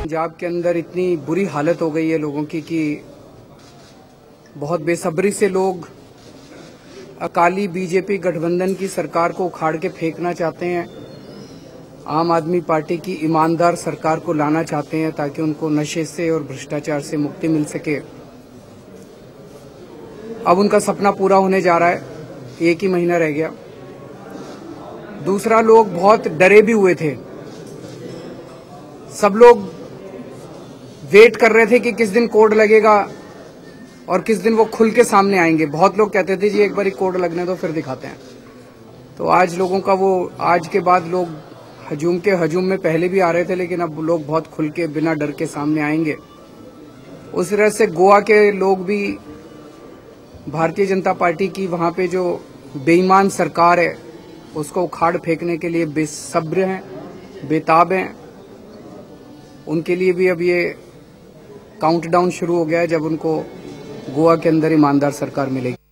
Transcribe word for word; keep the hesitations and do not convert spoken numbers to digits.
पंजाब के अंदर इतनी बुरी हालत हो गई है लोगों की कि बहुत बेसब्री से लोग अकाली बीजेपी गठबंधन की सरकार को उखाड़ के फेंकना चाहते हैं। आम आदमी पार्टी की ईमानदार सरकार को लाना चाहते हैं ताकि उनको नशे से और भ्रष्टाचार से मुक्ति मिल सके। अब उनका सपना पूरा होने जा रहा है, एक ही महीना रह गया। दूसरा, लोग बहुत डरे भी हुए थे। सब लोग वेट कर रहे थे कि किस दिन कोड लगेगा और किस दिन वो खुल के सामने आएंगे। बहुत लोग कहते थे जी एक बार कोड लगने दो फिर दिखाते हैं। तो आज लोगों का वो आज के बाद लोग हजूम के हजूम में पहले भी आ रहे थे, लेकिन अब लोग बहुत खुल के बिना डर के सामने आएंगे। उस तरह से गोवा के लोग भी भारतीय जनता पार्टी की वहां पे जो बेईमान सरकार है उसको उखाड़ फेंकने के लिए बेसब्र हैं, बेताब हैं। उनके लिए भी अब ये काउंटडाउन शुरू हो गया है जब उनको गोवा के अंदर ईमानदार सरकार मिलेगी।